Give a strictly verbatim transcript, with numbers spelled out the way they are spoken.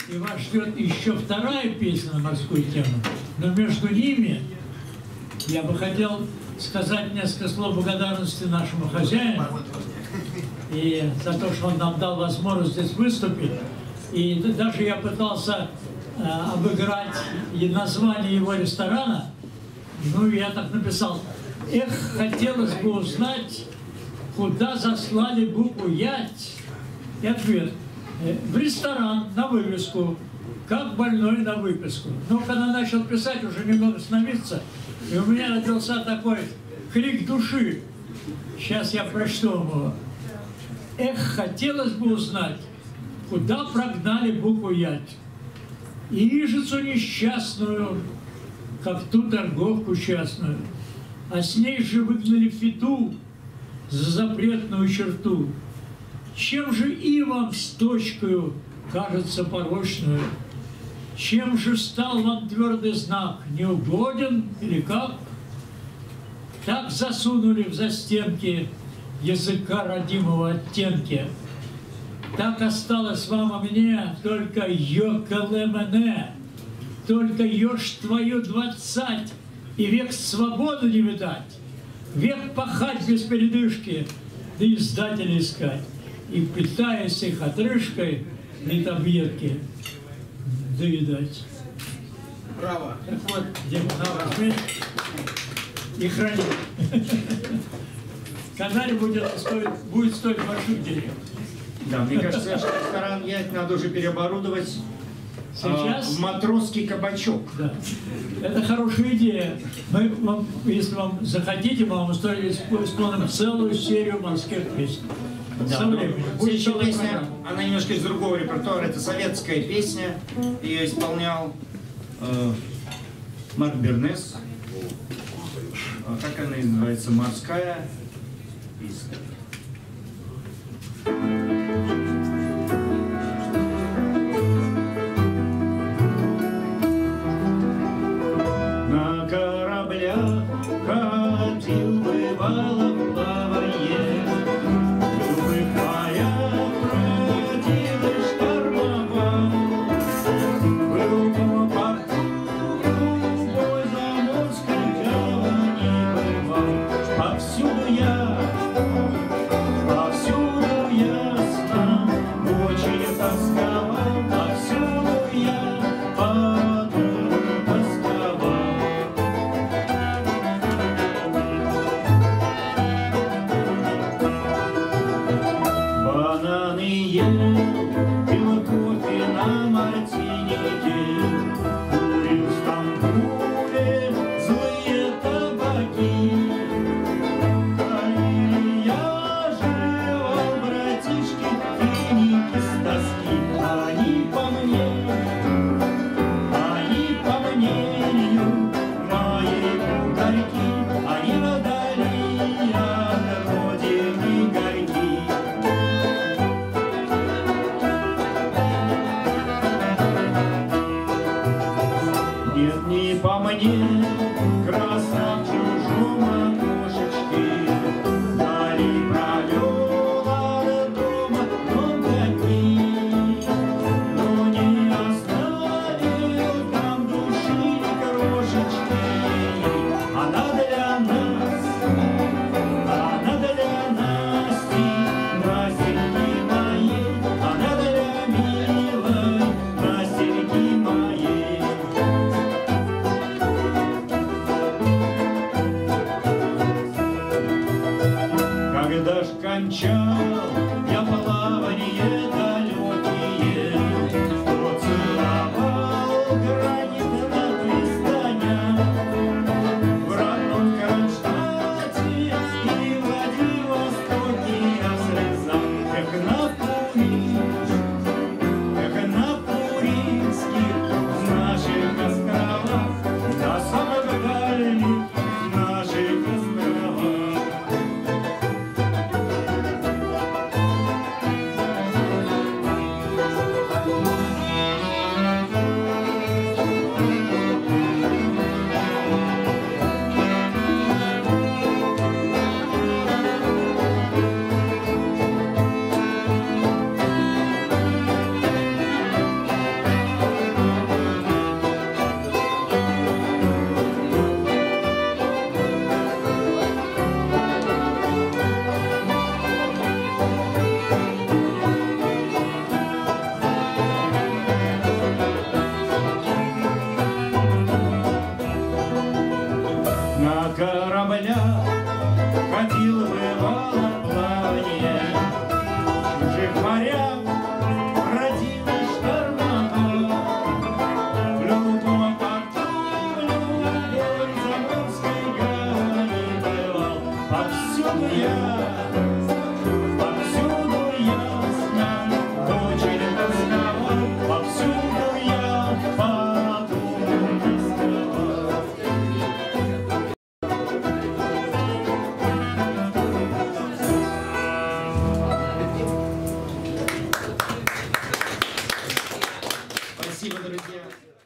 и вас ждет еще вторая песня на морскую тему. Но между ними я бы хотел сказать несколько слов благодарности нашему хозяину и за то, что он нам дал возможность здесь выступить. И даже я пытался э, обыграть и название его ресторана. Ну, я так написал: эх, хотелось бы узнать, куда заслали букву «Ять». И ответ: в ресторан на вывеску, как больной на выписку. Но когда начал писать, уже немного становиться, и у меня родился такой крик души. Сейчас я прочту его. Эх, хотелось бы узнать, куда прогнали букву «Ять». И рижицу несчастную, как ту торговку частную, а с ней же выгнали фиту за запретную черту. Чем же и вам с точкою кажется порочную? Чем же стал вам твердый знак? Неугоден или как? Так засунули в застенки языка родимого оттенки. Так осталось вам и мне только йокалемене, только ешь твою двадцать, и век свободу не видать, век пахать без передышки, да издателя искать. И, питаясь их отрыжкой, не таблетки доедать. Браво! Так вот, Дима, возьми и храни. Когда-нибудь это стоит, будет стоить больших денег. Да, мне кажется, что ресторан «Ять» надо уже переоборудовать сейчас а, в матросский кабачок. Да. Это хорошая идея. Мы вам, если вам захотите, мы вам исполним целую серию морских песен. Да, следующая песня, она немножко из другого репертуара. Это советская песня. Ее исполнял э, Марк Бернес. Как она называется? «Морская песня». На кораблях ходил, бывало, в плаванье. Спасибо, друзья.